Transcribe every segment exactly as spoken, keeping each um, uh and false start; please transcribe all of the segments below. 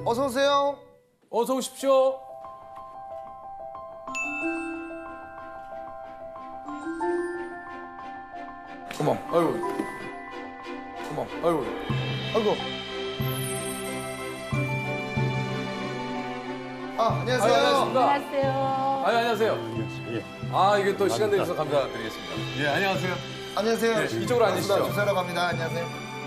어서 오세요. 어서 오십시오. 어머, 아이고. 어머, 아이고. 아이고. 아, 안녕하세요. 아유, 안녕하십니까. 안녕하세요. 아유, 안녕하세요. 예. 아, 이게 또 시간 내주셔서 감사드리겠습니다. 예, 안녕하세요. 안녕하세요. 네, 이쪽으로 앉으시죠. 주사러 갑니다. 안녕하세요.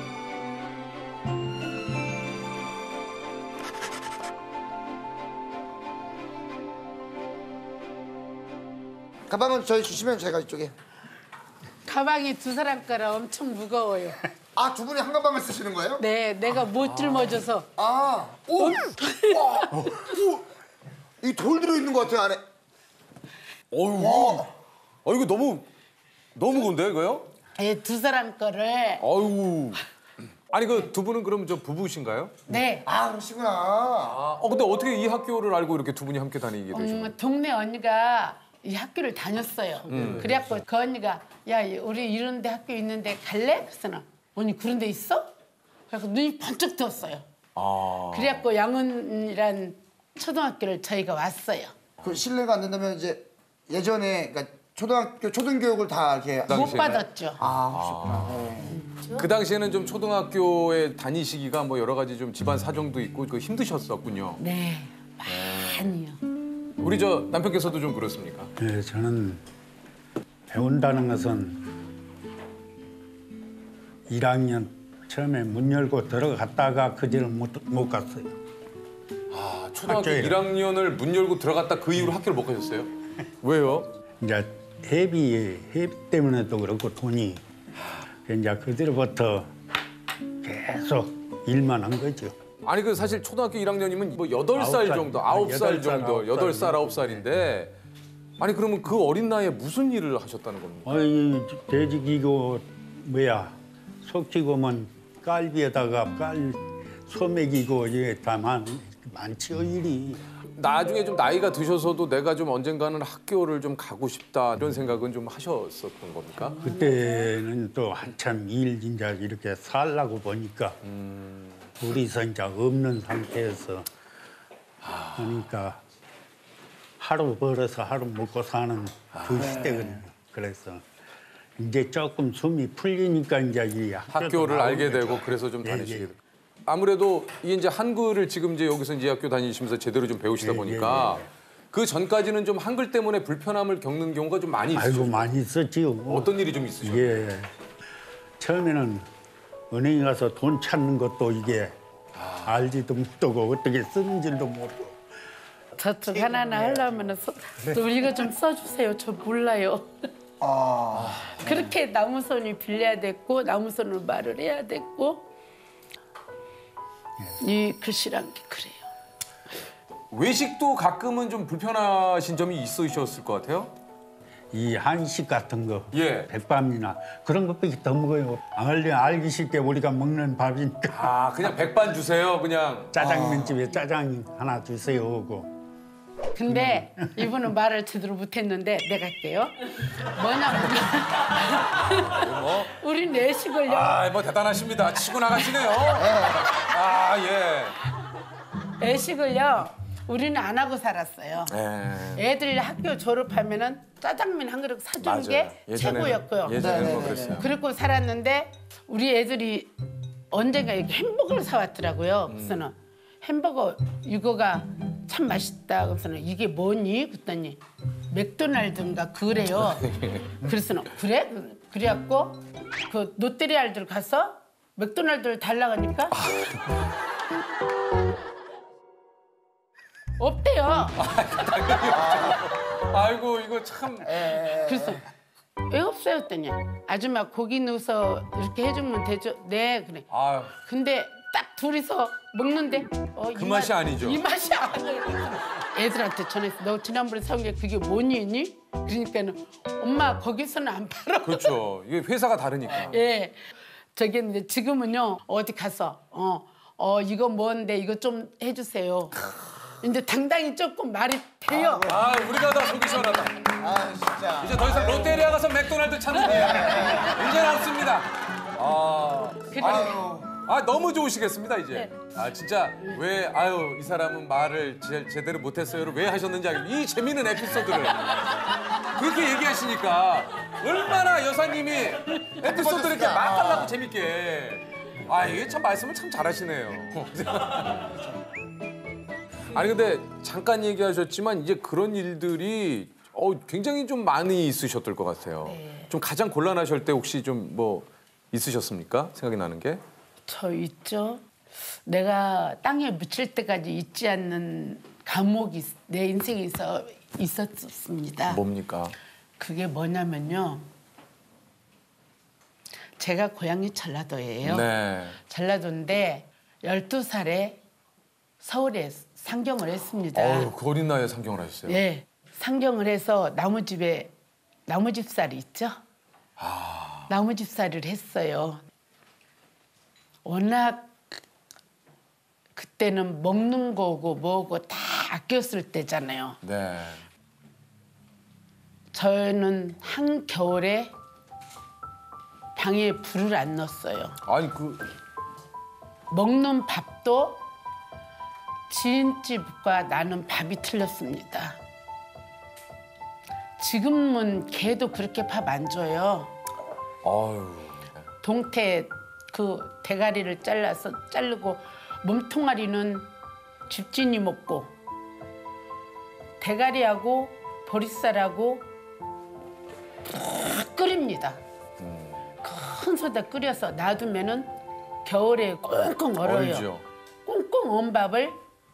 가방은 저희 주시면 제가 이쪽에. 가방이 두 사람 거라 엄청 무거워요. 아, 두 분이 한 가방을 쓰시는 거예요? 네, 내가 못 짊어져서. 아, 오! 와! 오! 이 돌 들어있는 것 같아요, 안에. 어휴, 이거, 어, 이거 너무, 너무 무거운데, 이거요? 예, 두 사람 거를. 아유. 아니, 그 두 분은 그럼 저 부부신가요? 네. 아, 그러시구나. 아, 어, 근데 어떻게 이 학교를 알고 이렇게 두 분이 함께 다니게 되신 거예요? 음, 동네 언니가 이 학교를 다녔어요. 음. 그래갖고 그 언니가 야, 우리 이런 데 학교 있는데 갈래? 그래서 언니 그런 데 있어? 그래서 눈이 번쩍 뜨었어요. 아. 그래갖고 양은이란 초등학교를 저희가 왔어요. 그 실례가 안 된다면 이제 예전에 그러니까 초등학교 초등교육을 다 이렇게 못 당시에는? 받았죠. 아, 그러셨구나. 네. 그 당시에는 좀 초등학교에 다니시기가 뭐 여러 가지 좀 집안 사정도 있고 그 힘드셨었군요. 네, 많이요. 우리 저 남편께서도 좀 그렇습니까? 네, 저는 배운다는 것은 일 학년 처음에 문 열고 들어갔다가 그 뒤로 못, 못 갔어요. 아, 초등학교 학교에. 일 학년을 문 열고 들어갔다 그 이후로 학교를 못 가셨어요? 왜요? 이제 회비, 회비 때문에도 그렇고 돈이 이제 그 뒤로부터 계속 일만 한 거죠. 아니 그 사실 초등학교 일 학년이면 뭐 여덟 살 아홉 살. 정도, 아홉 살 여덟 살, 정도, 아홉 여덟 살. 살, 아홉 살인데 아니 그러면 그 어린 나이에 무슨 일을 하셨다는 겁니까? 어이 돼지기고 뭐야 속지고면 깔비에다가 깔 소매기고 이게 다 많, 많지요 일이. 나중에 좀 나이가 드셔서도 내가 좀 언젠가는 학교를 좀 가고 싶다 이런 생각은 좀 하셨었던 겁니까? 그때는 또 한참 일 진짜 이렇게 살라고 보니까 음. 둘이서 이제 없는 상태에서 하니까 하루 벌어서 하루 먹고 사는 그 시대거든요. 그래서 이제 조금 숨이 풀리니까 이제 이 학교를 알게 나오게 되고 됐죠. 그래서 좀 예, 다니시게 예. 되고. 아무래도 이게 이제 한글을 지금 이제 여기서 이제 학교 다니시면서 제대로 좀 배우시다 예, 보니까 예, 예. 그 전까지는 좀 한글 때문에 불편함을 겪는 경우가 좀 많이 있으셨어요. 아이고 많이 있었지요. 어떤 일이 좀 있으셨어요? 예. 처음에는 은행에 가서 돈 찾는 것도 이게 알지도 못하고 어떻게 쓰는 줄도 모르고. 저쪽 하나하나 하려면 또 이거 좀 써주세요. 저 몰라요. 아, 그렇게 나무손이 빌려야 됐고 나무손으로 말을 해야 됐고 이 글씨란 게 그래요. 외식도 가끔은 좀 불편하신 점이 있으셨을 것 같아요? 이 한식 같은 거, 예. 백반이나 그런 것밖에 더 먹어요. 알기, 알기 쉽게 우리가 먹는 밥이니까 아, 그냥 백반 주세요, 그냥. 짜장면집에 짜장 하나 주세요 하고. 근데 이분은 말을 제대로 못했는데 내가 할게요. 뭐냐면 뭐? 우리 내식을요. 아, 뭐 대단하십니다. 치고 나가시네요. 아, 예. 내식을요. 우리는 안 하고 살았어요. 예. 애들 학교 졸업하면은 짜장면 한 그릇 사주는 맞아요. 게 예전에는- 최고였고요. 예전에는 뭐 네네네네. 그랬어요. 그리고 살았는데 우리 애들이 언젠가 이렇게 햄버거를 사왔더라고요. 그래서는 햄버거 이거가 참 맛있다. 그래서는 이게 뭐니? 그랬더니 맥도날드인가 그래요. 그래서는 그래? 그래갖고 그 롯데리아들 가서 맥도날드를 달라고 하니까 없대요. 아이고, 이거 참. 그래서 왜 없어요? 했더니 아줌마 고기 넣어서 이렇게 해주면 되죠. 네 그래. 아유. 근데 딱 둘이서 먹는데 어, 그 이 맛이 맛- 아니죠. 이 맛이 아니에요. 애들한테 전해서 너 지난번에 사온 게 그게 뭐니 했니? 그러니까는 엄마 거기서는 안 팔아. 그렇죠. 이게 회사가 다르니까. 예. 저기 했는데 지금은요 어디 가서 어, 어 이거 뭔데 이거 좀 해주세요. 근데 당당히 조금 말이 돼요. 아, 우리가 다 속이 시원하다. 아, 진짜. 이제 더 이상 롯데리아 가서 맥도날드 찾는 게 이제 없습니다. 아, 그리고 아유. 아 너무 좋으시겠습니다 이제. 네. 아 진짜 왜 아유 이 사람은 말을 제, 제대로 못했어요를 왜 하셨는지 알겠. 이 재밌는 에피소드를 그렇게 얘기하시니까 얼마나 여사님이 에피소드를 이렇게 막 달라고 재밌게. 아 이게 참 말씀을 참 잘하시네요. 아니 근데 잠깐 얘기하셨지만 이제 그런 일들이 어, 굉장히 좀 많이 있으셨을 것 같아요. 네. 좀 가장 곤란하실 때 혹시 좀 뭐 있으셨습니까? 생각이 나는 게? 저 있죠. 내가 땅에 묻힐 때까지 잊지 않는 감옥이 내 인생에서 있었습니다. 뭡니까? 그게 뭐냐면요. 제가 고향이 전라도예요. 네. 전라도인데 열두 살에 서울에 상경을 했습니다. 어우, 그 어린 나이에 상경을 하셨어요? 네. 상경을 해서 나무집에 나무집살이 있죠. 아. 나무집살이를 했어요. 워낙 그때는 먹는 거고 뭐고 다 아꼈을 때잖아요. 네. 저는 한겨울에 방에 불을 안 넣었어요. 아니 그 먹는 밥도 지인집과 나는 밥이 틀렸습니다. 지금은 걔도 그렇게 밥 안 줘요. 아유. 동태 그 대가리를 잘라서 자르고 몸통아리는 집주인이 먹고 대가리하고 보리쌀하고 푹 끓입니다. 큰 소다 끓여서 놔두면은 겨울에 꽁꽁 얼어요. 얼죠. 꽁꽁 얼은 밥을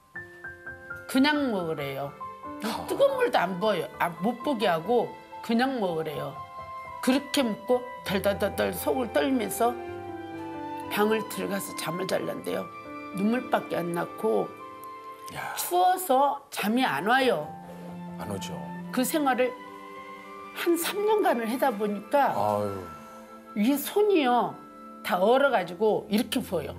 그냥 먹으래요. 뜨거운 물도 안 보여요. 아, 못 보게 하고 그냥 먹으래요. 그렇게 먹고 덜덜덜덜 속을 떨면서 방을 들어가서 잠을 잘란대요. 눈물밖에 안 났고 야. 추워서 잠이 안 와요. 안 오죠. 그 생활을 한 삼 년간을 하다 보니까 아유. 이 손이요 다 얼어가지고 이렇게 보여.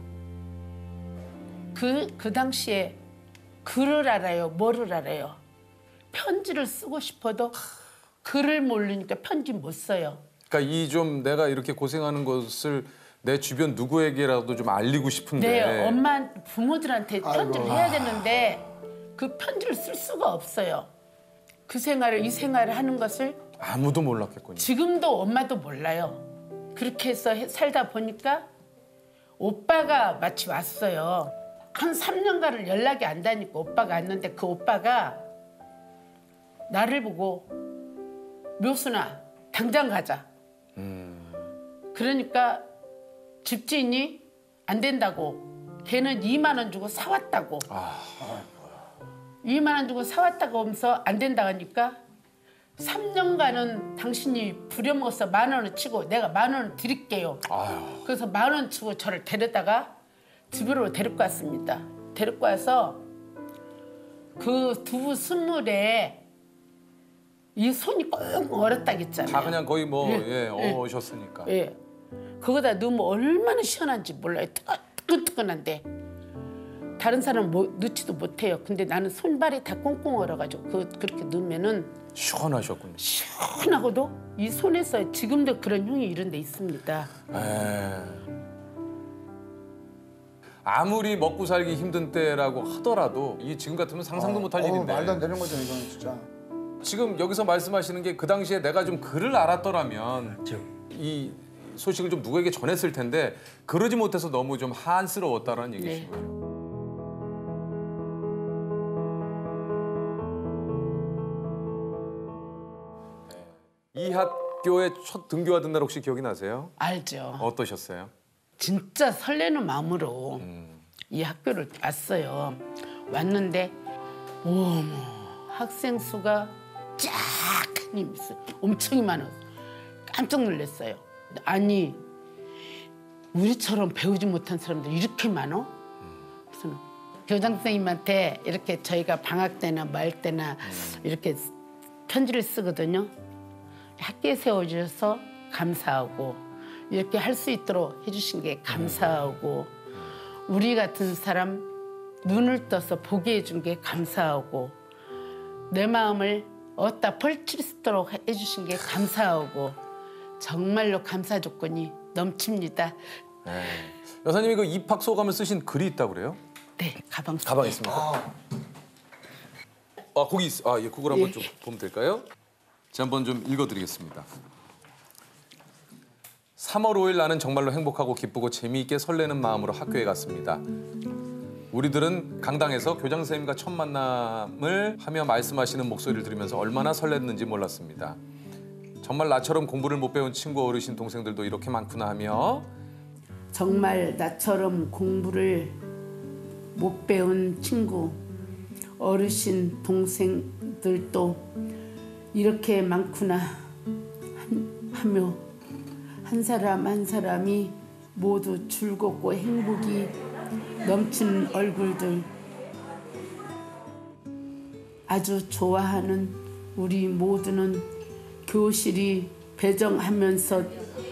그, 그 당시에 글을 알아요, 뭐를 알아요. 편지를 쓰고 싶어도 글을 모르니까 편지 못 써요. 그러니까 이 좀 내가 이렇게 고생하는 것을 내 주변 누구에게라도 좀 알리고 싶은데. 네, 엄마 부모들한테 편지를 해야 되는데 그 편지를 쓸 수가 없어요. 그 생활을 이 생활을 하는 것을 아무도 몰랐겠군요. 지금도 엄마도 몰라요. 그렇게 해서 해- 살다 보니까 오빠가 마치 왔어요. 한 삼 년간을 연락이 안 다니까 오빠가 왔는데 그 오빠가 나를 보고 묘순아 당장 가자. 그러니까 집주인이 안 된다고 걔는 이만 원 주고 사왔다고. 이만 원 주고 사왔다고 하면서 안 된다고 하니까 삼 년간은 당신이 부려먹어서 만 원을 치고 내가 만 원을 드릴게요. 아유. 그래서 만 원 주고 저를 데려다가 집으로 데리고 왔습니다. 데리고 와서 그 두부 스물에 이 손이 꼭 얼었다겠잖아요. 다 그냥 거의 뭐 예, 예, 예. 어셨으니까. 예. 그거다 넣으면 얼마나 시원한지 몰라요. 뜨끈뜨끈한데 다른 사람은 뭐, 넣지도 못해요. 근데 나는 손발이 다 꽁꽁 얼어가지고 그, 그렇게 넣으면은 시원하셨군요. 시원하고도 이 손에서 지금도 그런 흉이 이런 데 있습니다. 에. 아무리 먹고 살기 힘든 때라고 하더라도 이게 지금 같으면 상상도 못할 어, 일인데. 말도 안 되는 거죠 이거는 진짜. 지금 여기서 말씀하시는 게 그 당시에 내가 좀 글을 알았더라면 그렇죠. 이 소식을 좀 누구에게 전했을 텐데 그러지 못해서 너무 좀 한스러웠다라는 얘기신 네. 거예요. 네. 이 학교에 첫 등교하던 날 혹시 기억이 나세요? 알죠. 어떠셨어요? 진짜 설레는 마음으로 이 학교를 왔어요. 왔는데 어머 학생 수가 쫙 있어요. 엄청 많아요. 깜짝 놀랐어요. 아니 우리처럼 배우지 못한 사람들 이렇게 많어? 그래서 교장 선생님한테 이렇게 저희가 방학 때나 말 때나 이렇게 편지를 쓰거든요. 학교에 세워주셔서 감사하고 이렇게 할 수 있도록 해주신 게 감사하고 우리 같은 사람 눈을 떠서 보게 해준 게 감사하고 내 마음을 어디다 펼칠 수 있도록 해주신 게 감사하고 정말로 감사 조건이 넘칩니다. 네. 여사님이 그 입학 소감을 쓰신 글이 있다고 그래요? 네, 가방 속. 가방에 있습니까? 아, 아 거기 있, 아, 예, 그걸 한번 예. 좀 보면 될까요? 제가 한번 좀 읽어드리겠습니다. 삼월 오일 나는 정말로 행복하고 기쁘고 재미있게 설레는 마음으로 학교에 갔습니다. 우리들은 강당에서 교장 선생님과 첫 만남을 하며 말씀하시는 목소리를 들으면서 얼마나 설렜는지 몰랐습니다. 정말 나처럼 공부를 못 배운 친구, 어르신, 동생들도 이렇게 많구나 하며 정말 나처럼 공부를 못 배운 친구, 어르신, 동생들도 이렇게 많구나 한- 하며 한 사람 한 사람이 모두 즐겁고 행복이 넘치는 얼굴들, 아주 좋아하는 우리 모두는 교실이 배정하면서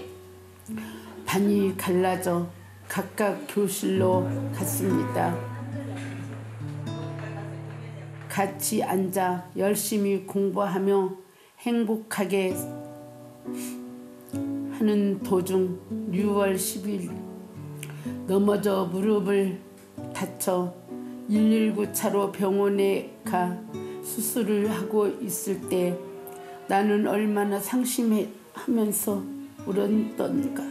반이 갈라져 각각 교실로 갔습니다. 같이 앉아 열심히 공부하며 행복하게 하는 도중 유월 십일 넘어져 무릎을 다쳐 일일구 차로 병원에 가 수술을 하고 있을 때 나는 얼마나 상심하면서 울었던가.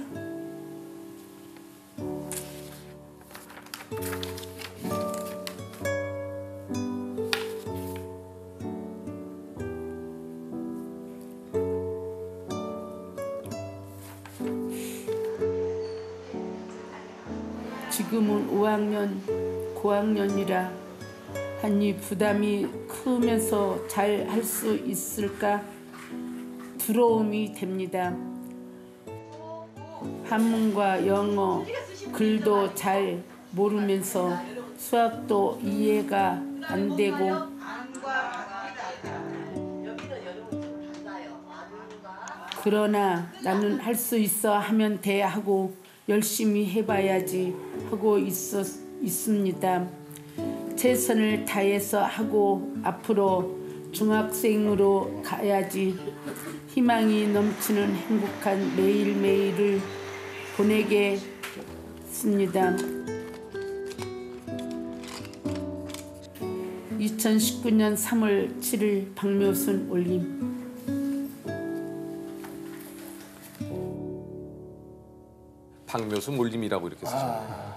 지금은 오 학년, 고학년이라 하니 부담이 크면서 잘 할 수 있을까 두려움이 됩니다. 한문과 영어, 글도 잘 모르면서 수학도 이해가 안 되고 그러나 나는 할 수 있어 하면 돼 하고 열심히 해봐야지 하고 있었, 있습니다. 최선을 다해서 하고 앞으로 중학생으로 가야지 희망이 넘치는 행복한 매일매일을 보내겠습니다. 이천십구 년 삼월 칠일 박묘순 올림. 박묘수 몰림이라고 이렇게 쓰셨네요.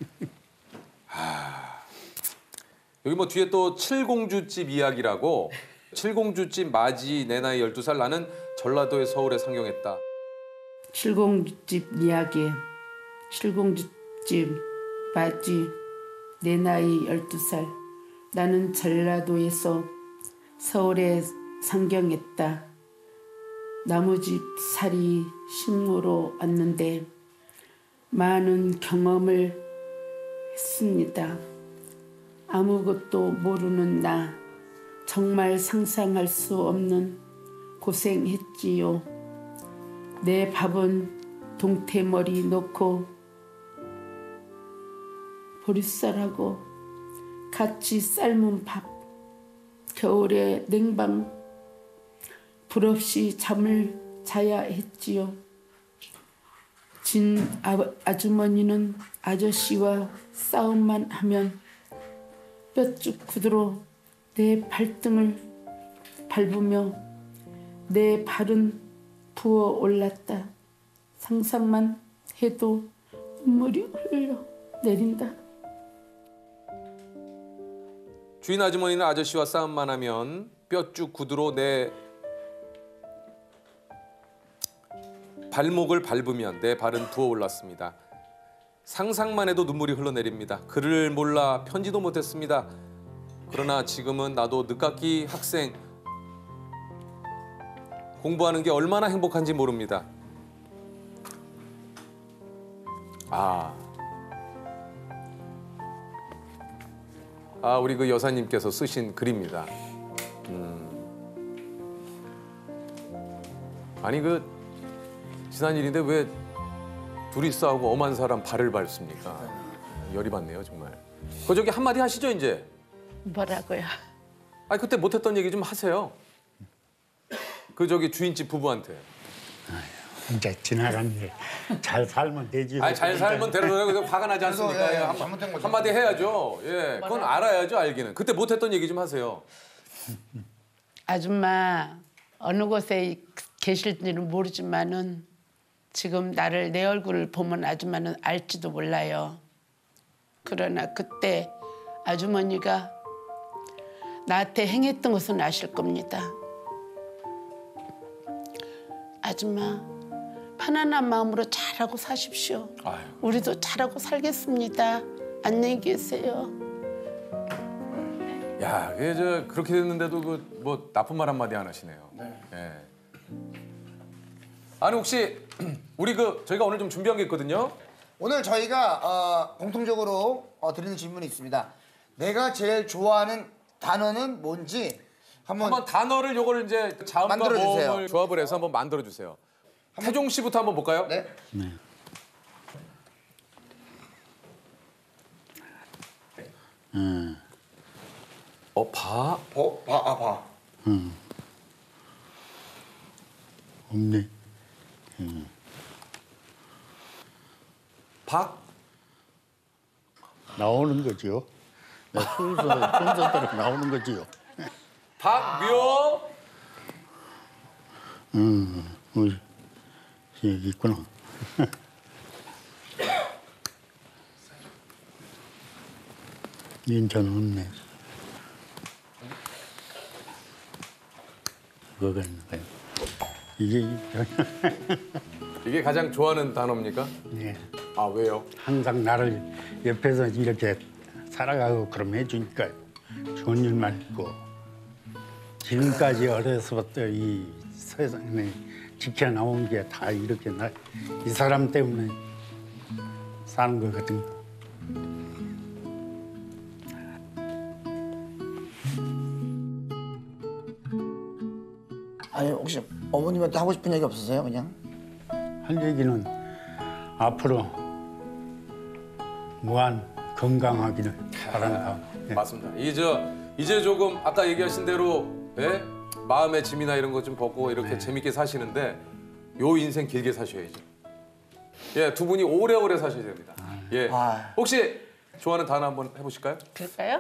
아. 여기 뭐 뒤에 또 칠공주집 이야기라고 칠공주집 맞이 내 나이 열두 살 나는 전라도의 서울에 상경했다. 칠공주집 이야기. 칠공주집 맞이 내 나이 열두 살 나는 전라도에서 서울에 상경했다. 나무집 살이 식모로 왔는데 많은 경험을 했습니다. 아무것도 모르는 나 정말 상상할 수 없는 고생했지요. 내 밥은 동태머리 넣고 보리쌀하고 같이 삶은 밥, 겨울에 냉방 불 없이 잠을 자야 했지요. 진 아, 아주머니는 아저씨와 싸움만 하면 뼈쭉 구두로 내 발등을 밟으며 내 발은 부어 올랐다. 상상만 해도 눈물이 흘러 내린다. 주인 아주머니는 아저씨와 싸움만 하면 뼈쭉 구두로 내 발목을 밟으면 내 발은 부어올랐습니다. 상상만 해도 눈물이 흘러내립니다. 글을 몰라 편지도 못했습니다. 그러나 지금은 나도 늦깎이 학생 공부하는 게 얼마나 행복한지 모릅니다. 아, 아 우리 그 여사님께서 쓰신 글입니다. 음. 아니 그 지난 일인데 왜 둘이 싸우고 엄한 사람 발을 밟습니까? 열이 받네요 정말. 그 저기 한마디 하시죠 이제. 뭐라고요? 아니 그때 못했던 얘기 좀 하세요. 그 저기 주인집 부부한테. 이제 지나간 일. 잘 살면 되지. 아니 잘 살면 되는 화가 나지 않습니까? 그래서, 예, 예, 한, 잘못된 거죠. 한마디 해야죠. 예, 그건 알아야죠, 알기는. 그때 못했던 얘기 좀 하세요. 아줌마 어느 곳에 계실지는 모르지만은 지금 나를 내 얼굴을 보면 아줌마는 알지도 몰라요. 그러나 그때 아주머니가 나한테 행했던 것은 아실 겁니다. 아줌마 편안한 마음으로 잘하고 사십시오. 아유. 우리도 잘하고 살겠습니다. 안녕히 계세요. 야, 이게 저 그렇게 됐는데도 그 뭐 나쁜 말 한마디 안 하시네요. 네. 예. 아니 혹시 우리 그 저희가 오늘 좀 준비한 게 있거든요. 오늘 저희가 어, 공통적으로 어, 드리는 질문이 있습니다. 내가 제일 좋아하는 단어는 뭔지 한번, 한번 단어를 요거를 이제 자음과 만들어주세요. 모음을 조합을 해서 한번 만들어 주세요. 태종 씨부터 한번 볼까요? 네. 네. 음, 어, 봐. 버, 봐, 아, 봐. 없네. 박. 나오는 거지요. 네, 순서 순서대로 나오는 거지요. 박묘. 음, 우리 여기 있구나. 인천 없네. 그거가 있는 거예요. 이게 이게 가장 좋아하는 단어입니까? 예, 아, 왜요? 항상 나를 옆에서 이렇게 살아가고 그럼 해주니까 좋은 일만 있고 지금까지 어려서부터 이 세상에 지켜나온 게 다 이렇게 나, 이 사람 때문에 사는 거거든. 아니 혹시 어머님한테 하고 싶은 얘기 없으세요? 그냥? 할 얘기는 앞으로 무한 건강하기를 바란다. 예. 맞습니다. 이제 이제 조금 아까 얘기하신 대로 예? 마음의 짐이나 이런 거 좀 벗고 이렇게 재밌게 사시는데 요 인생 길게 사셔야죠. 예, 두 분이 오래오래 사셔야 됩니다. 예, 아. 혹시 좋아하는 단어 한번 해보실까요? 그럴까요?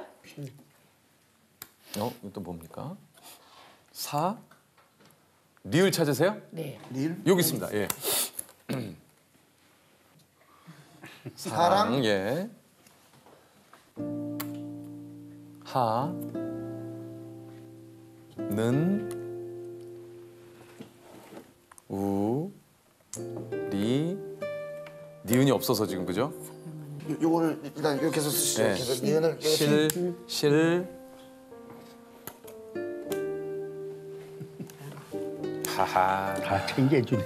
어, 이거 또 뭡니까? 사 리을 찾으세요? 네. 릴? 여기 있습니다. 예. 사랑? 예. 하. 는. 우. 리. 니은이 없어서 지금 그죠? 요, 요거를 일단 이렇게 해서 쓰시죠. 예. 이렇게 해서 니은을 이렇게. 실. 실. 하하. 다 챙겨주네.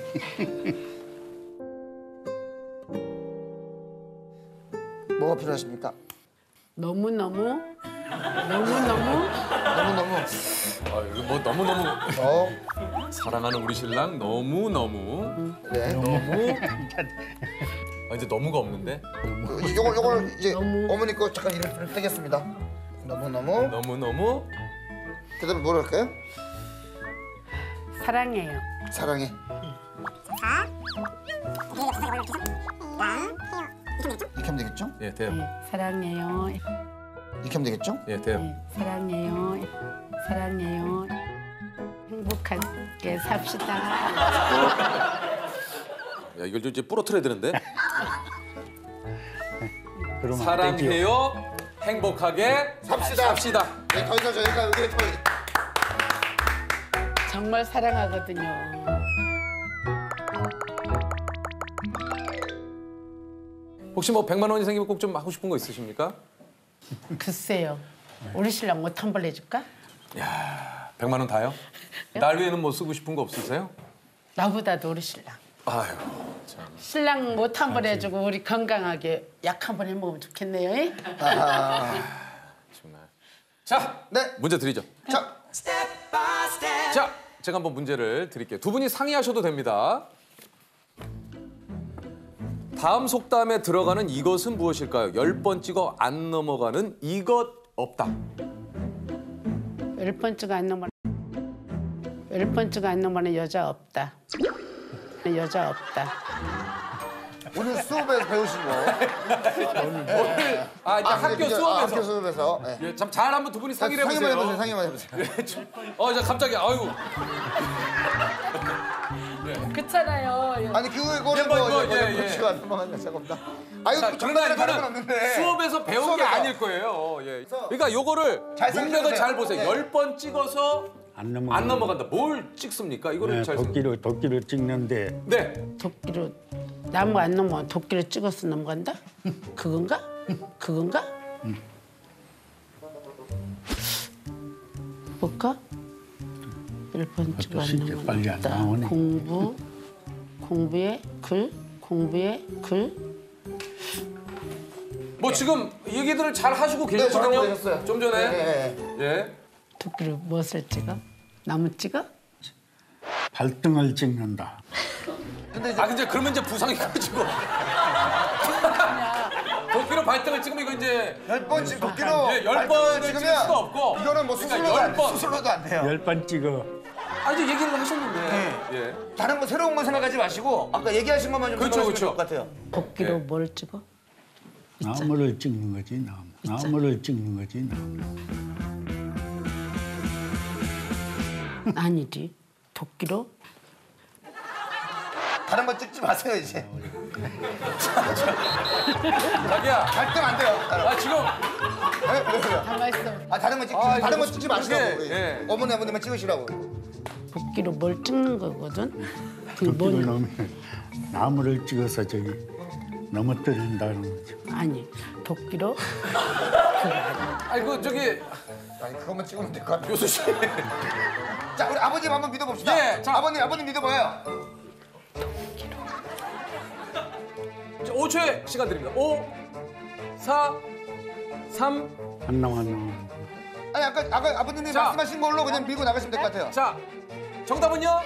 뭐가 필요하십니까? 너무너무 너무너무 너무너무 아, 이거 뭐 너무 너무 어? 사랑하는 우리 신랑 너무 너무 네. 너무. 아, 이제 너무가 없는데? 그, 요걸 요걸 이제 너무. 어머니 거 잠깐 이름 떼겠습니다. 너무너무 너무 너무. 그다음에 뭐라 할까요? 사랑해요. 사랑해. 이렇게 하면 되겠죠? 예, 돼요. 네, 사랑해요. 이렇게 하면 되겠죠? 예, 돼요. 네, 사랑해요. 사랑해요. 행복하게 삽시다. 야, 이걸 좀 이제 부러뜨려야 되는데. 그러면 안 되지요. 사랑해요. 행복하게 삽시다. 삽시다. 네, 더 이상 저희가 여기 더 정말 사랑하거든요. 혹시 뭐 백만 원이 생기면 꼭 좀 하고 싶은 거 있으십니까? 글쎄요. 우리 신랑 옷 한 벌 해줄까? 백만 원 다요? 날 위해는 뭐 쓰고 싶은 거 없으세요? 나보다도 우리 신랑. 아유, 참. 신랑 옷 한 벌 해주고 우리 건강하게 약 한 번 해먹으면 좋겠네요. 예? 정말. 자, 네. 문제 드리죠. 자, 자, 제가 한번 문제를 드릴게요. 두 분이 상의하셔도 됩니다. 다음 속담에 들어가는 이것은 무엇일까요? 열 번 찍어 안 넘어가는 이것 없다. 열 번째가 안 넘어. 열 번째가 안 넘어는 여자 없다. 여자 없다. 오늘 수업에서 배우신 거. 오늘 아 이제 아, 학교 그죠? 아, 수업에서 학교 수업에서. 네. 예, 참 잘 한번 두 분이 상의를 상의만 해보세요. 해보세요. 상의만 해보세요. 어, 저 갑자기 아유. 그렇잖아요. 아니 그거는 예, 뭐, 뭐 뭐, 이제 예, 뭐 예. 시간 잠깐만요. 잠깐만. 아 이거 자, 정답이랑 다른 건 이거는 없는데. 수업에서 배운 게 수업에서. 아닐 거예요. 예. 그러니까 요거를 잘 문맥을 잘 보세요. 네. 열 번 찍어서 안 넘어가. 안 넘어간다. 뭘 찍습니까? 이거를 네, 잘 도끼로 도끼로 찍는데 네. 도끼로 나무 안 넘어 도끼로 찍어서 넘어간다? 그건가? 그건가? 볼까? 열 번 찍어 안 진짜 빨리 안 넘어간다. 나오네. 공부 공부의 글 공부의 글 뭐 지금 얘기들을 잘 하시고 네, 잘하고 계시거든요. 계셨어요. 좀 전에. 네, 네. 예. 도끼로 무엇을 찍어? 나무 찍어? 발등을 찍는다. 근데 이제 아 근데 그러면 이제 부상이 커지고. 도끼로 발등을 찍으면 이거 이제 열 번 찍 도끼로 예, 열 발등을 번을 찍을 찍으면 수가 없고. 이거는 뭐 그러니까 수술로도 열 안 돼. 번. 수술로도 안 돼요. 열 번 찍어. 아 이제 얘기를 하셨는데. 네. 예. 다른 거 새로운 거 생각하지 마시고 아까 얘기하신 것만 좀 그렇죠, 생각하시면 그렇죠. 될 것 같아요. 도끼로 네. 뭘 찍어? 나무를 찍는 거지 나무. 나무를 찍는 거지 나무. 아니지. 도끼로 다른 거 찍지 마세요 이제. 자기야. 발등 안 돼요. 다른 거. 아 지금 네? 왜, 왜요? 가만 있어. 아 다른 거 찍지 아, 다른 거 이거 찍지 그렇게, 마시라고. 예. 어머니 아버님만 찍으시라고. 도끼로 뭘 찍는 거거든. 그 도끼를 뭔 넣으면 나무를 찍어서 저기 넘어뜨린다는 거죠. 아니 도끼로 아니 그 저기 아니 그것만 찍으면 될 것 같아요. 교수 씨. 자 우리 아버님 한번 믿어봅시다. 예, 자. 아버님 아버님 믿어봐요. 자, 오 초의 시간 드립니다. 오, 사, 삼. 안 나와 안 나와. 아니 아까 아까 아버님이 자. 말씀하신 걸로 그냥 밀고 나가시면 될 것 같아요. 자, 정답은요?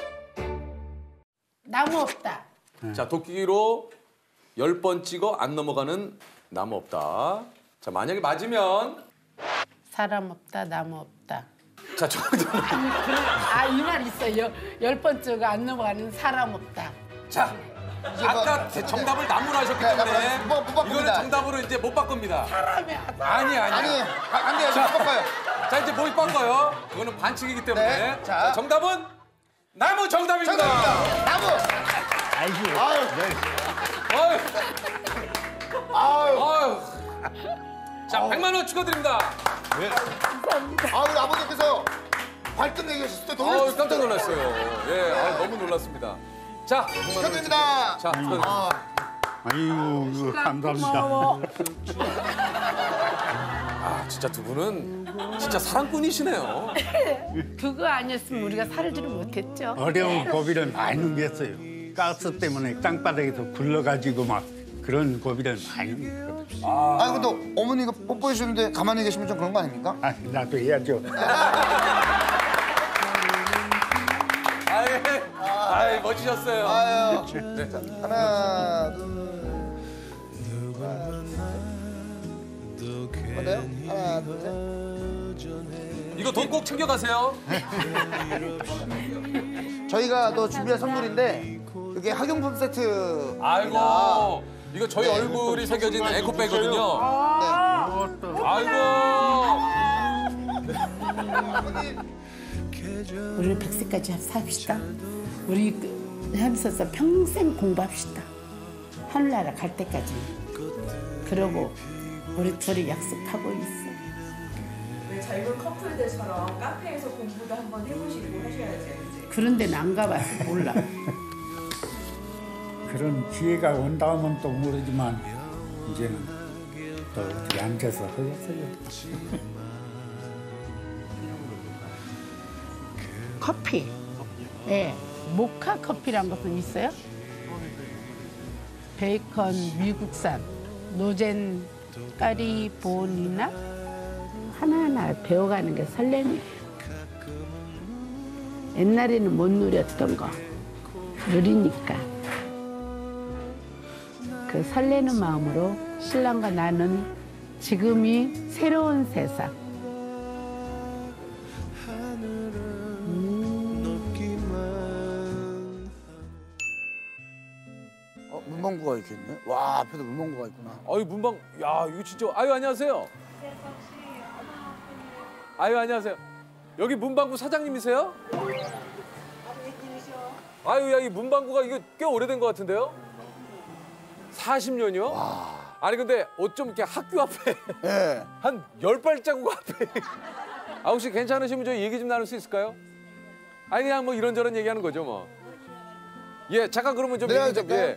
나무 없다. 자, 도끼로 열 번 찍어 안 넘어가는 나무 없다. 자, 만약에 맞으면 사람 없다. 나무 없다. 자, 정답은 아 이 말 있어요. 열 번째가 안 넘어가는 사람 없다. 자. 이제 아까 뭐- 제 정답을 나무로 하셨기 네, 때문에 나무로 못- 못 바꿉니다. 이거는 정답으로 이제 못 바꿉니다. 사람이 하다. 아니 아니. 아니 아, 안 돼요. 자, 바꿔요. 자 이제 못 바꿔요. 이거는 반칙이기 때문에. 네, 자. 자, 정답은 나무 정답입니다. 정답입니다. 나무. 아이고. 아유 아유, 아유. 아유. 자, 백만 원 축하드립니다. 아 우리 아버님께서 발등 얘기하셨을 때 아유, 놀랐어요. 깜짝 놀랐어요. 예, 아유, 너무 놀랐습니다. 자, 백만 원 축하드립니다. 자, 축하드립니다. 아, 아이고 이거 감사합니다. 아, 진짜 두 분은 진짜 사랑꾼이시네요. 그거 아니었으면 우리가 살지를 못했죠. 어려운 고비를 많이 넘겼어요. 가스 때문에 땅바닥에서 굴러가지고 막 그런 고비를 많이 넘겼거든요. 아니 근데 어머니가 뽀뽀해 주는데 가만히 계시면 좀 그런 거 아닙니까? 아, 나도 해야죠. 아이, 아이, 멋지셨어요. 아유. 네. 자, 하나, 둘. 뭔데요? 하나, 둘, 셋. 이거 돈 꼭 챙겨가세요. 저희가 또 준비한 선물인데 이게 학용품 세트. 아이고, 이거 저희 네. 얼굴이 새겨진 에코백이거든요. 아이고. 우리 백세까지 삽시다. 우리 그- 하면서 평생 공부합시다. 하늘나라 갈 때까지. 그러고 우리 둘이 약속하고 있어. 왜 젊은 커플들처럼 카페에서 공부도 한번 해보시고 하셔야지. 이제. 그런 데는 안 가봐서 몰라. 그런 기회가 온다면 또 모르지만 이제는 또 어떻게 앉아서 하겠어요. 커피. 예. 모카 커피란 것은 있어요? 베이컨 미국산 노젠 까리본이나 하나하나 배워가는 게 설렘이에요. 옛날에는 못 누렸던 거 누리니까 그 설레는 마음으로 신랑과 나는 지금이 새로운 세상. 문방구가 이렇게 있네. 와, 앞에도 문방구가 있구나. 아유 문방, 야 이거 진짜. 아유 안녕하세요. 아유 안녕하세요. 여기 문방구 사장님이세요? 아유 야 이 문방구가 이거 꽤 오래된 것 같은데요? 사십 년이요? 아니 근데 어쩜 이렇게 학교 앞에 예. 한 열 발자국 앞에. 아 혹시 괜찮으시면 저희 얘기 좀 나눌 수 있을까요? 아니 그냥 뭐 이런저런 얘기하는 거죠 뭐. 예 잠깐 그러면 좀 내가 얘기 좀 될까요? 예.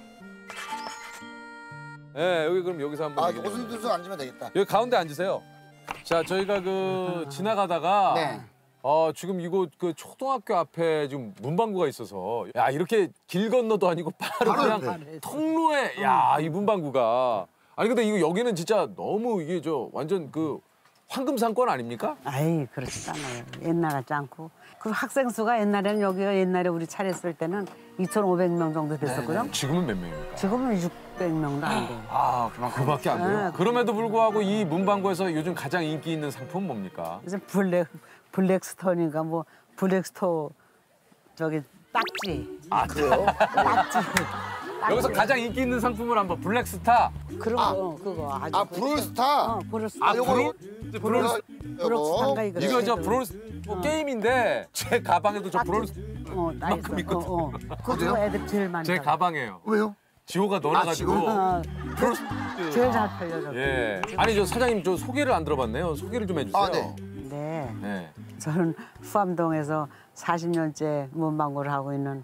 예 여기 그럼 여기서 한번. 아, 얘기 좀. 오순도순 앉으면 되겠다. 여기 가운데 앉으세요. 자 저희가 그 지나가다가 네. 어 지금 이곳 그 초등학교 앞에 지금 문방구가 있어서 야 이렇게 길 건너도 아니고 바로, 바로 그냥 옆에. 통로에 야 이 문방구가 아니 근데 이거 여기는 진짜 너무 이게 저 완전 그 황금 상권 아닙니까? 아이 그렇지 않아요. 옛날 같지 않고 그 학생 수가 옛날에는 여기가 옛날에 우리 차렸을 때는 이천오백 명 정도 됐었거든. 지금은 몇 명입니까? 지금은 육백 명도 안 돼. 아 그밖에 안 돼요. 네. 그럼에도 불구하고 이 문방구에서 요즘 가장 인기 있는 상품은 뭡니까? 그래서 블랙 블랙스톤인가 뭐 블랙스토어 저기 딱지. 아, 그래요? 딱지. 여기서 가장 인기 있는 상품을 한번 블랙스타. 그런 거 그거 아주. 아, 그거. 브롤스타. 어 브롤스타. 아 요거, 브롤 브롤 브롤스타인가 이거. 이거 저 브롤 뭐 게임인데 제 가방에도 저 브롤 어, 나 있어. 만큼 있거든. 어, 어. 그거 애들 제일 많이. 제 사. 가방에요. 왜요? 지호가 넣어놔가지고. 어, 브롤 제일 잘 팔려 저거. 예. 아니 저 사장님 저 소개를 안 들어봤네요. 소개를 좀 해주세요. 아, 네. 네. 네. 저는 후암동에서 사십 년째 문방구를 하고 있는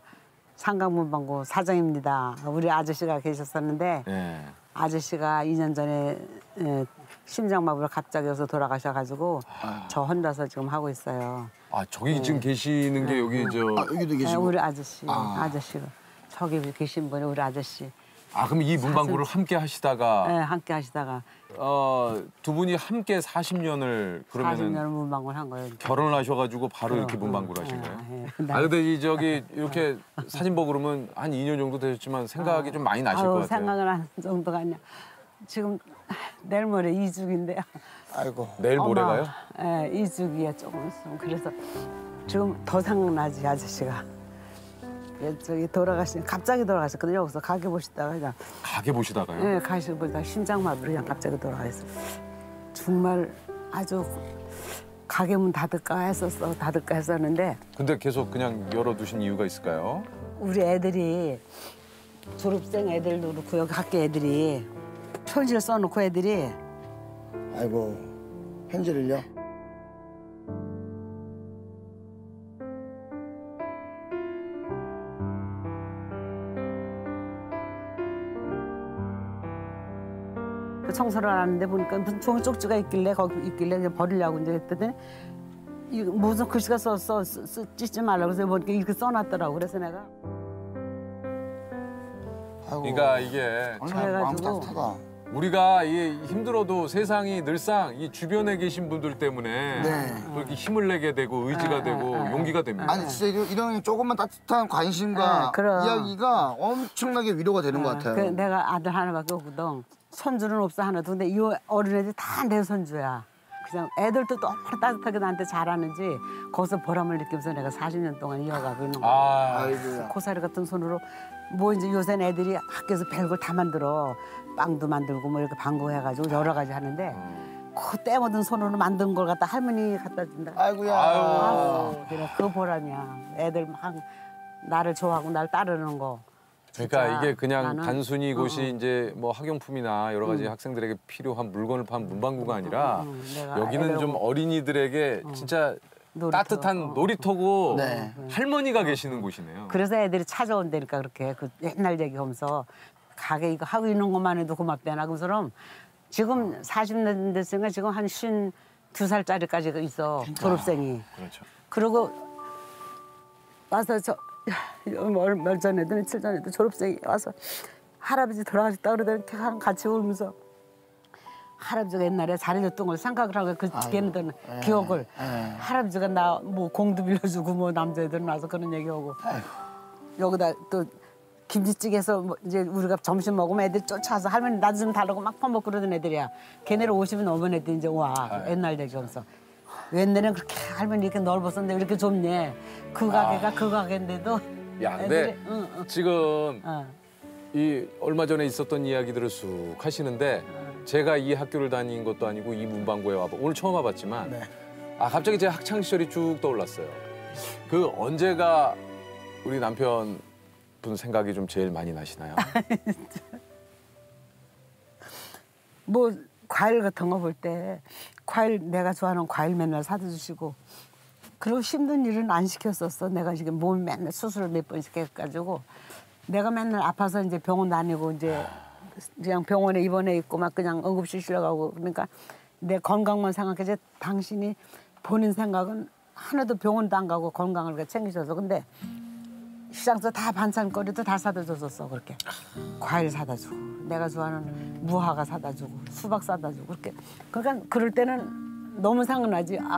상강문방구 사장입니다. 우리 아저씨가 계셨었는데 네. 아저씨가 이 년 전에 에, 심장마비로 갑자기 여기서 돌아가셔가지고 저 혼자서 지금 하고 있어요. 아 저기 지금 계시는 게 여기 저. 아, 여기도 에, 계시고. 우리 아저씨, 아. 아저씨가 저기 계신 분이 우리 아저씨. 아 그럼 이 문방구를 함께 하시다가 네, 함께 하시다가 어, 두 분이 함께 사십 년을 그러면은 사십 년을 문방구를 한 거예요. 결혼을 하셔가지고 바로 이렇게 그럼, 문방구를 어, 하신 거예요? 예, 예. 아 근데 이 저기 이렇게 사진 보고 그러면 한 이 년 정도 되셨지만 생각이 좀 많이 나실 아유, 것 같아요. 생각은 한 정도가 아니야. 지금 내일 모레 이주기인데요. 아이고. 내일 모레가요? 예, 이주기에 조금 있으면 그래서 지금 더 생각나지 아저씨가. 예, 저기 돌아가시 갑자기 돌아가셨거든요. 여기서 가게 보시다가 그냥 가게 보시다가요? 예, 가시고 보다가 심장마비로 그냥 갑자기 돌아가셨어요. 정말 아주 가게 문 닫을까 했었어. 닫을까 했었는데 근데 계속 그냥 열어두신 이유가 있을까요? 우리 애들이 졸업생 애들도 그렇고 여기 학교 애들이 편지를 써놓고 애들이 아이고. 편지를요? 청소를 하는데 보니까 무슨 종이 쪽지가 있길래 거기 있길래 그냥 버리려고 이제 했더니 이 무슨 글씨가 써써 찢지 말라고 해서 보니까 이렇게 써놨더라고. 그래서 내가 아이고. 그러니까 이게 얼마나 마음 그래가지고. 따뜻하다. 우리가 이 힘들어도 세상이 늘상 이 주변에 계신 분들 때문에 네. 또 이렇게 힘을 내게 되고 의지가 되고 용기가 됩니다. 아니 진짜 이런, 이런 조금만 따뜻한 관심과 아, 그럼. 이야기가 엄청나게 위로가 되는 것 같아요. 그 내가 아들 하나밖에 없거든. 손주는 없어 하나도. 근데 이 어린애들이 다 내 손주야. 그냥 애들도 너무 따뜻하게 나한테 잘하는지 거기서 보람을 느끼면서 내가 사십 년 동안 이어가고 있는 거야. 아, 아이고야. 고사리 같은 손으로 뭐 이제 요새는 애들이 학교에서 별걸 다 만들어. 빵도 만들고 뭐 이렇게 방구해가지고 여러 가지 하는데 그 때 얻은 손으로 만든 걸 갖다 할머니 갖다 준다. 아이고야. 아유, 그래 그 보람이야. 애들 막 나를 좋아하고 날 따르는 거. 그러니까 진짜 이게 그냥 나는, 단순히 이곳이 어, 어. 이제 뭐 학용품이나 여러 가지 학생들에게 필요한 물건을 파는 문방구가 아니라 어, 어, 내가 여기는 애들 좀 뭐- 어린이들에게 진짜 놀이터. 따뜻한 어, 어. 놀이터고 네. 할머니가 계시는 곳이네요. 그래서 애들이 찾아온다니까 그렇게 그 옛날 얘기하면서 가게 이거 하고 있는 것만 해도 고맙대나 그처럼 지금 사십 년 됐으니까 지금 한 쉰두 살짜리까지 있어 졸업생이. 그렇죠. 그리고 와서 저 얼마 전에도 며칠 전에도 졸업생이 와서 할아버지 돌아가셨다 그러더니 같이 울면서 할아버지가 옛날에 잘해줬던 걸 생각을 하고 그 걔네들은 기억을 에. 할아버지가 나 뭐 공도 빌려주고 뭐 남자애들 나서 그런 얘기하고 여기다 또 김치찌개에서 뭐 이제 우리가 점심 먹으면 애들 쫓아와서 할머니 나 좀 달라고 막 퍼먹고 그러던 애들이야. 걔네를 오십이 넘은 애들 이제 와 옛날 얘기하면서 옛날에는 그렇게 할머니 이렇게 넓었었는데 왜 이렇게 좁니? 그 가게가 그 가게인데도 야, 근데 애들이, 응, 응. 지금 어. 이 얼마 전에 있었던 이야기들을 쑥 하시는데 제가 이 학교를 다닌 것도 아니고 이 문방구에 와봐 오늘 처음 와봤지만 네. 아 갑자기 제 학창 시절이 쭉 떠올랐어요. 그 언제가 우리 남편 분 생각이 좀 제일 많이 나시나요? 뭐 과일 같은 거 볼 때 과일 내가 좋아하는 과일 맨날 사다 주시고 그리고 힘든 일은 안 시켰었어. 내가 지금 몸 맨날 수술을 몇 번씩 해가지고 내가 맨날 아파서 이제 병원 다니고 이제 그냥 병원에 입원해 있고 막 그냥 응급실 실려가고 그러니까 내 건강만 생각해서 당신이 본인 생각은 하나도 병원도 안 가고 건강을 그렇게 챙기셔서 근데 시장에서 다 반찬거리도 다 사다 줬었어 그렇게 과일 사다 주고 내가 좋아하는 무화과 사다 주고 수박 사다 주고 그렇게 그러니까 그럴 때는 너무 생각나지 아.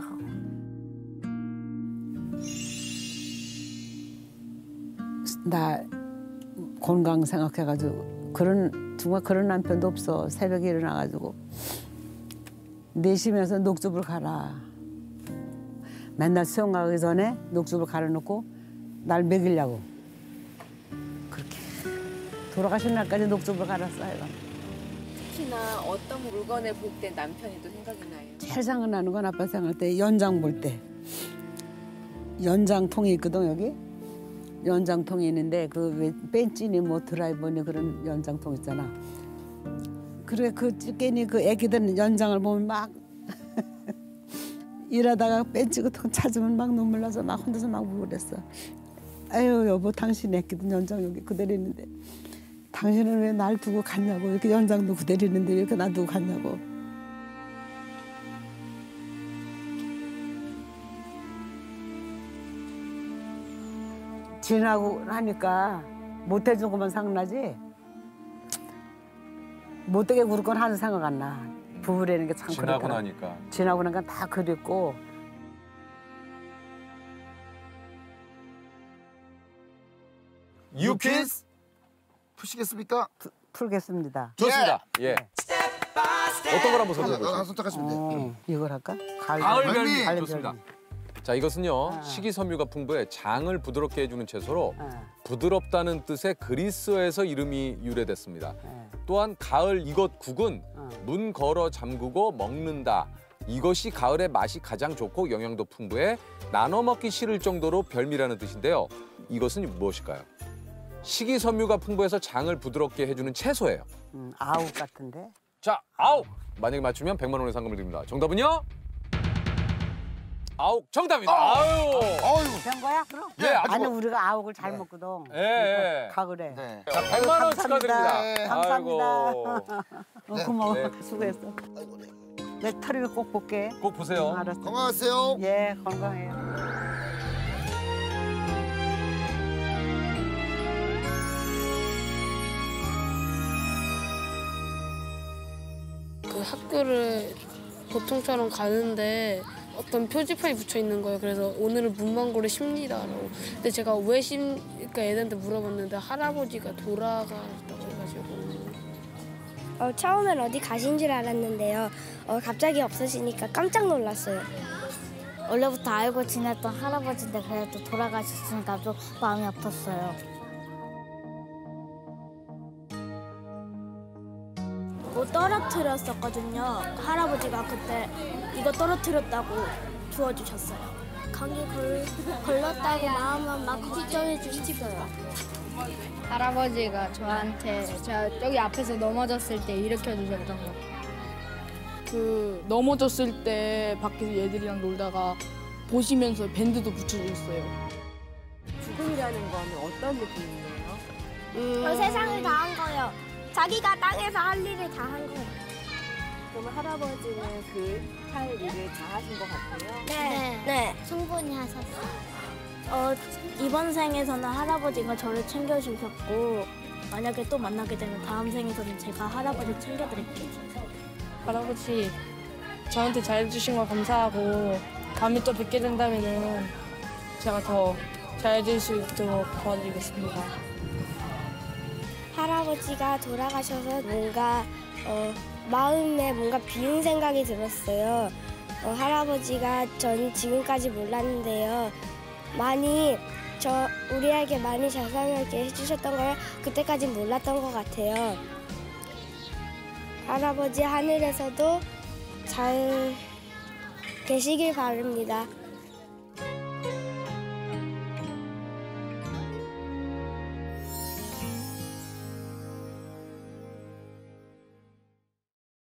나 건강 생각해가지고 그런 정말 그런 남편도 없어 새벽에 일어나가지고 내쉬면서 녹즙을 갈아 맨날 수영 가기 전에 녹즙을 갈아놓고 날 먹이려고 그렇게 돌아가신 날까지 녹즙을 갈았어요. 특히나 어떤 물건을 볼 때 남편이 또 생각이 나요? 제일 생각나는 건 아빠 생각할 때 연장 볼 때 연장통이 있거든 여기 연장통이 있는데 그 왜 벤치니 뭐 드라이버니 그런 연장통 있잖아. 그래 그 찌개니 그 애기들 연장을 보면 막 일하다가 벤치 같은 거 찾으면 막 눈물 나서 막 혼자서 막 울고 그랬어. 아유 여보 당신 애기들 연장 여기 그대로 있는데 당신은 왜 날 두고 갔냐고 이렇게 연장도 그대로 있는데 왜 이렇게 놔두고 갔냐고. 지나고 나니까 못해준 것만 생각나지 못되게 굴을 건 하는 생각 안 나. 부부라는 게 참 그렇더라. 지나고 나니까. 지나고 나니까 다 그립고 유퀴즈 푸시겠습니까? 푸, 풀겠습니다. 좋습니다. 예. 어떤 걸 한번 선택해 아, 보시죠. 선택하시면 돼. 어, 이걸 할까? 가을, 가을 별미. 별미 가을 좋습니다. 별미. 자 이것은요 아. 식이섬유가 풍부해 장을 부드럽게 해주는 채소로 아, 부드럽다는 뜻의 그리스어에서 이름이 유래됐습니다. 아, 또한 가을 이것 국은 어. 문 걸어 잠그고 먹는다. 이것이 가을에 맛이 가장 좋고 영양도 풍부해 나눠 먹기 싫을 정도로 별미라는 뜻인데요. 이것은 무엇일까요? 식이섬유가 풍부해서 장을 부드럽게 해주는 채소예요. 음, 아욱 같은데? 자, 아욱! 만약에 맞추면 백만 원의 상금을 드립니다. 정답은요? 아욱 정답입니다. 아유! 어유. 된 거야 그럼? 예, 아주 아니 뭐- 우리가 아욱을 잘 먹거든. 예, 예. 가을에. 네. 자, 백만 원 감사합니다. 축하드립니다. 네, 감사합니다. 아이고. 어, 고마워. 네. 수고했어. 아이고, 네. 내 털이를 꼭 볼게. 꼭 보세요. 알았어. 건강하세요. 예, 건강해요. 그 학교를 보통처럼 가는데 어떤 표지판이 붙여 있는 거예요. 그래서 오늘은 문방구를 쉽니다라고. 근데 제가 왜 쉽, 그러니까 애들한테 물어봤는데 할아버지가 돌아가셨다고 해가지고. 어, 처음엔 어디 가신 줄 알았는데요. 어, 갑자기 없으시니까 깜짝 놀랐어요. 원래부터 알고 지냈던 할아버지인데 그래도 돌아가셨으니까 좀 마음이 아팠어요. 뭐 떨어뜨렸었거든요. 할아버지가 그때 이거 떨어뜨렸다고 주워주셨어요. 감기 걸, 걸렸다고 마음은 막 걱정해 주셨어요. 할아버지가 저한테 제가 저기 앞에서 넘어졌을 때 일으켜 주셨던 거. 그 넘어졌을 때 밖에서 얘들이랑 놀다가 보시면서 밴드도 붙여줬어요. 죽음이라는 거는 어떤 느낌이에요? 음, 저 세상을 다 한 거예요. 자기가 땅에서 할 일을 다 한 거예요. 그러면 할아버지는 그 할 일을 다 하신 것 같아요? 네. 네. 충분히 하셨어요. 어, 이번 생에서는 할아버지가 저를 챙겨주셨고 만약에 또 만나게 되면 다음 생에서는 제가 할아버지 챙겨드릴게요. 할아버지 저한테 잘해주신 거 감사하고 다음에 또 뵙게 된다면은 제가 더 잘해줄 수 있도록 도와드리겠습니다. 할아버지가 돌아가셔서 뭔가 어, 마음에 뭔가 비운 생각이 들었어요. 어, 할아버지가 전 지금까지 몰랐는데요. 많이 저 우리에게 많이 자상하게 해주셨던 걸 그때까진 몰랐던 것 같아요. 할아버지 하늘에서도 잘 계시길 바랍니다.